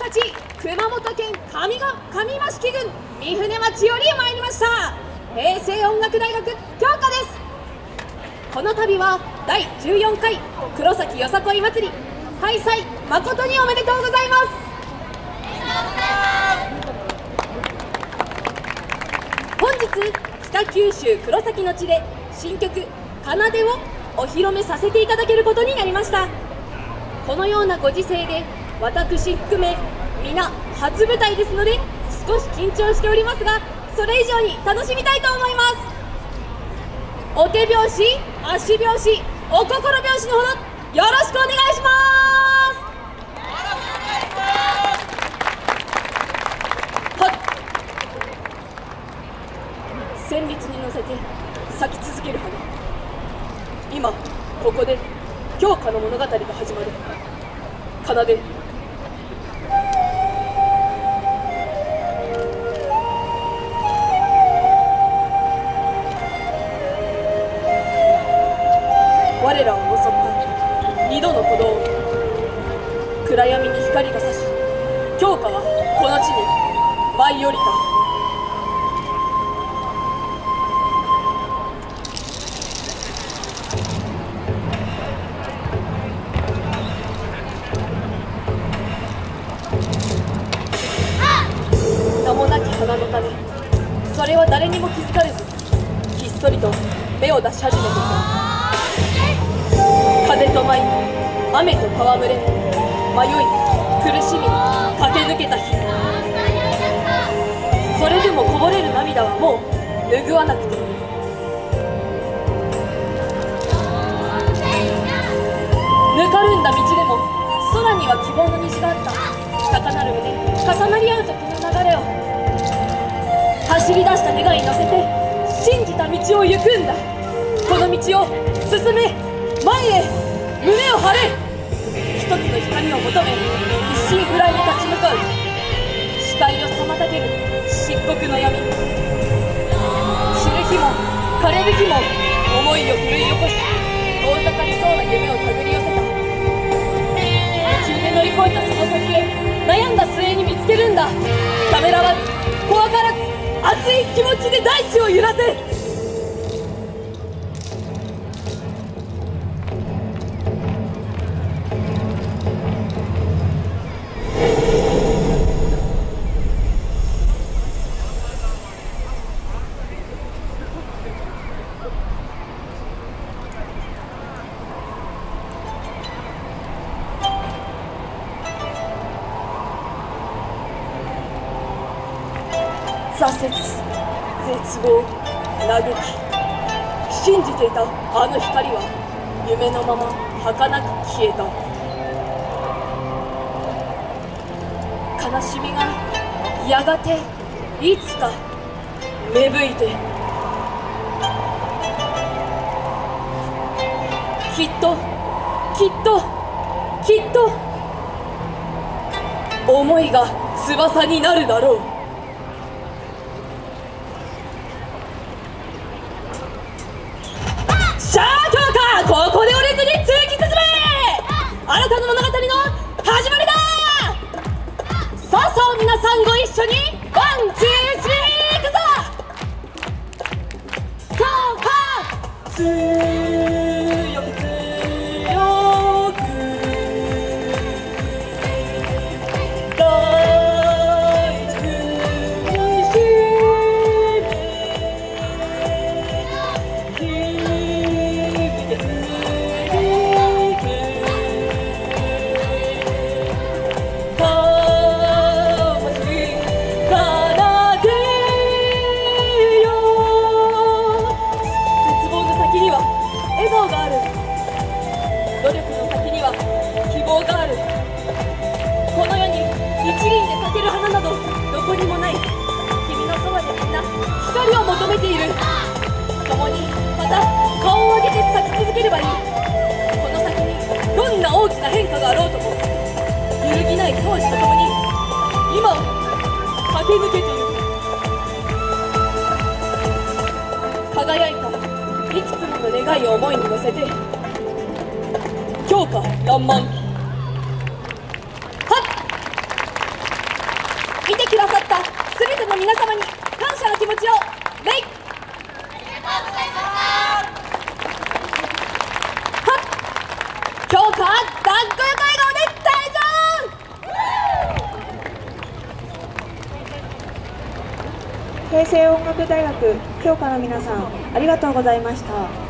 町、熊本県上益城郡三船町より参りました平成音楽大学京香です。この度は第14回黒崎よさこい祭り開催誠におめでとうございます。本日北九州黒崎の地で新曲「奏」をお披露目させていただけることになりました。このようなご時世で私含め皆初舞台ですので少し緊張しておりますが、それ以上に楽しみたいと思います。お手拍子、足拍子、お心拍子のほどよろしくお願いします。はっ、旋律に乗せて咲き続ける花、今ここで京香の物語が始まる。奏。我らを襲った二度の鼓動、暗闇に光が差し、京香はこの地に舞い降りた。名もなき花の種、それは誰にも気づかれずひっそりと芽を出し始めていた。風と舞い、雨と戯れ、迷い苦しみ駆け抜けた日、それでもこぼれる涙はもう拭わなくて、ぬかるんだ道でも空には希望の虹があった。高鳴る胸、重なり合う時の流れを走り出した願いに乗せて信じた道を行くんだ。この道を進め、前へ胸を張れ。一つの光を求め一心不乱に立ち向かう。視界を妨げる漆黒の闇、散る日も枯れる日も思いを奮い起こし遠ざかりそうな夢を手繰り寄せた。途中で乗り越えたその先へ悩んだ末に見つけるんだ。ためらわず怖がらず熱い気持ちで大地を揺らせ。挫折、絶望、嘆き、信じていたあの光は夢のまま儚く消えた。悲しみがやがていつか芽吹いて、きっときっときっと思いが翼になるだろう。ここで折れずに突き進め。新たな物語の始まりだ。さあさあ皆さんご一緒にワンツースリーいくぞ。京香強く強く大地にし努力の先には希望がある。この世に一輪で咲ける花などどこにもない。君のそばでみんな光を求めている。共にまた顔を上げて咲き続ければいい。この先にどんな大きな変化があろうとも揺るぎない当時とともに今を駆け抜けている。輝いたいくつもの願いを思いに乗せて京香爛漫。はっ皆様に感謝の気持ちを礼。今日から団子横笑顔で大丈平成音楽大学教科の皆さん、ありがとうございました。